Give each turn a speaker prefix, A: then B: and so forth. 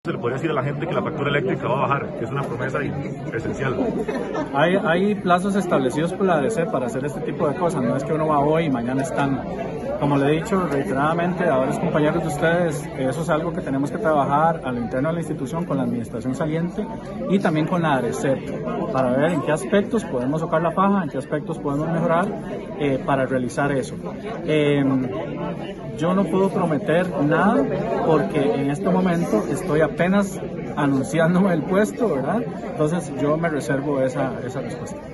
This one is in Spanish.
A: Se le podría decir a la gente que la factura eléctrica va a bajar, que es una promesa esencial.
B: Hay plazos establecidos por la ADC para hacer este tipo de cosas, no es que uno va hoy y mañana están. Como le he dicho reiteradamente a varios compañeros de ustedes, eso es algo que tenemos que trabajar a lo interno de la institución con la administración saliente y también con la ADC para ver en qué aspectos podemos tocar la faja, en qué aspectos podemos mejorar para realizar eso. Yo no puedo prometer nada porque en este momento estoy apenas anunciándome el puesto, ¿verdad? Entonces yo me reservo esa respuesta.